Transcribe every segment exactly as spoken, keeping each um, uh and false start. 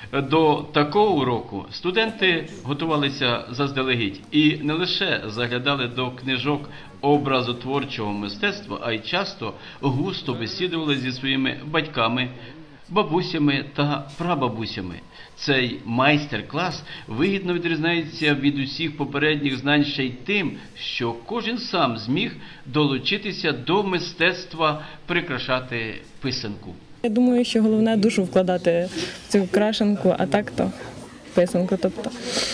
До такого уроку студенти готувалися заздалегідь і не лише заглядали до книжок образотворчого мистецтва, а й часто густо бесідували зі своїми батьками, бабусями та прабабусями. Цей майстер-клас вигідно відрізняється від усіх попередніх знань ще й тим, що кожен сам зміг долучитися до мистецтва прикрашати писанку. Я думаю, що головне душу вкладати в цю крашенку, а так то писанку. Тобто,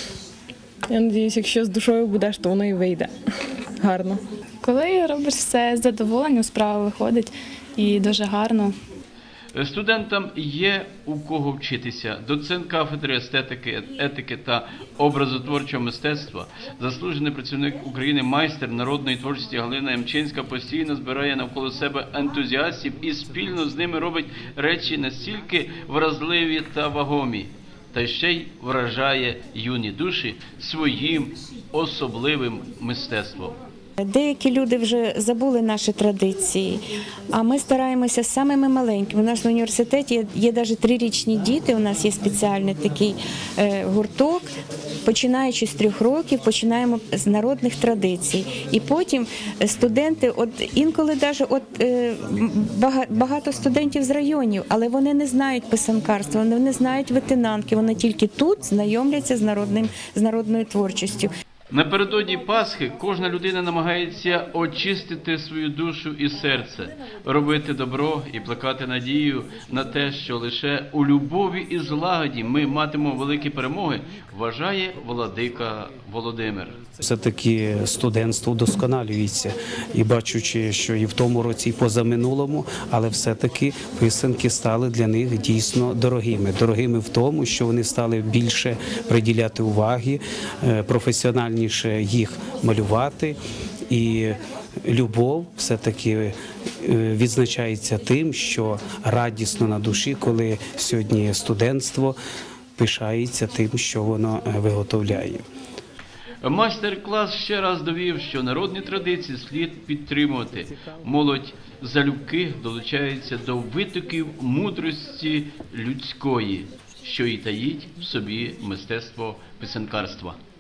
я сподіваюся, якщо з душою будеш, то воно і вийде гарно. Коли робиш все з задоволенням, справа виходить і дуже гарно. Студентам є у кого вчитися. Доцент кафедри естетики, етики та образотворчого мистецтва, заслужений працівник України, майстер народної творчості Галина Ямчинська постійно збирає навколо себе ентузіастів і спільно з ними робить речі настільки вразливі та вагомі, та ще й вражає юні душі своїм особливим мистецтвом. Деякі люди вже забули наші традиції, а ми стараємося з самими маленькими. У нас в університеті є, є навіть трирічні діти, у нас є спеціальний такий е, гурток. Починаючи з трьох років, починаємо з народних традицій. І потім студенти, от інколи навіть от, е, багато студентів з районів, але вони не знають писанкарства, вони не знають витинанки, вони тільки тут знайомляться з, народним, з народною творчістю. Напередодні Пасхи кожна людина намагається очистити свою душу і серце, робити добро і плекати надію на те, що лише у любові і злагоді ми матимемо великі перемоги, вважає владика Володимир. Все-таки студентство вдосконалюється, і бачучи, що і в тому році, і позаминулому, але все-таки писанки стали для них дійсно дорогими. Дорогими в тому, що вони стали більше приділяти уваги, професіональніше їх малювати, і любов все-таки відзначається тим, що радісно на душі, коли сьогодні студентство пишається тим, що воно виготовляє. Майстер-клас ще раз довів, що народні традиції слід підтримувати. Молодь залюбки долучається до витоків мудрості людської, що і таїть в собі мистецтво писанкарства.